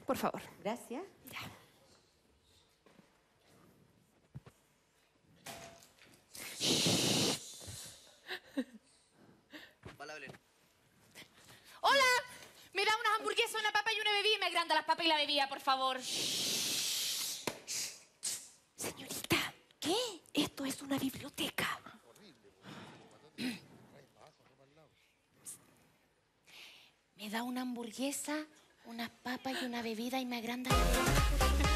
por favor. Gracias. Ya. Hola, me da unas hamburguesas, una papa y una bebida y me agranda las papas y la bebida, por favor. Señorita, ¿qué? Esto es una biblioteca. Me da una hamburguesa, unas papas y una bebida y me agranda la bebida.